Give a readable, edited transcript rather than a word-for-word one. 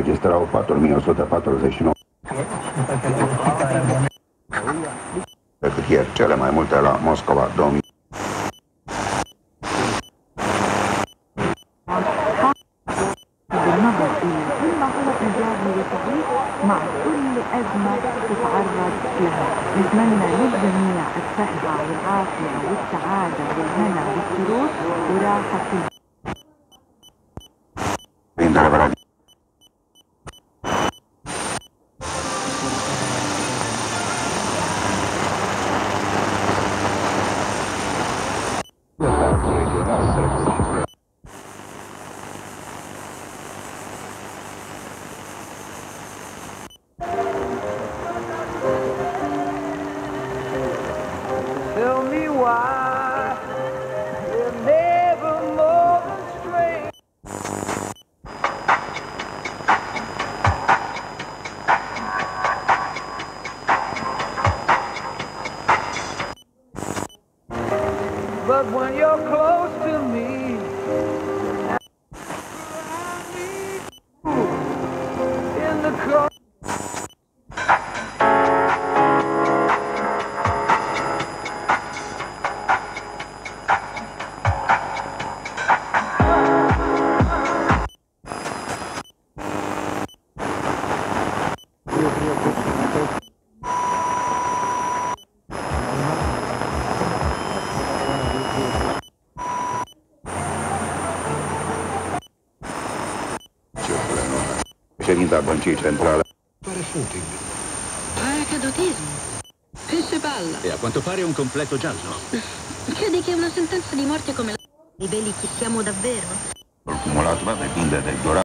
înregistrau 4149. Decât ieri, cele mai multe la Moscova, 2000. بالنظر إلى كل ما هو إيجابي وصحيح مع كل أزمة تتعرض لها. نتمنى للجميع الصحة والعافية والسعادة والهنا والسرور وراحة Tell me why you're never more than strange. But when you're close to me, in the car. Președinta Băncii Centrale. Pare shooting. Paracadutismo. Pesce palla. E a quanto pare un completo giallo. Credi che una sentenza di morte come la... Riveli chi siamo davvero? Cumulatul va depinde de durata.